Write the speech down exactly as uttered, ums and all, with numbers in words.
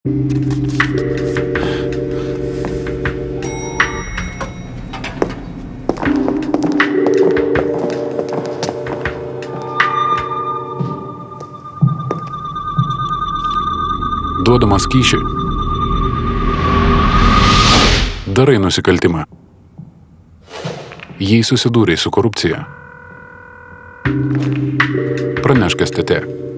Duodamas kyšį, darai nusikaltimą. Jei susidūrei su korupcija, pranešk S T T.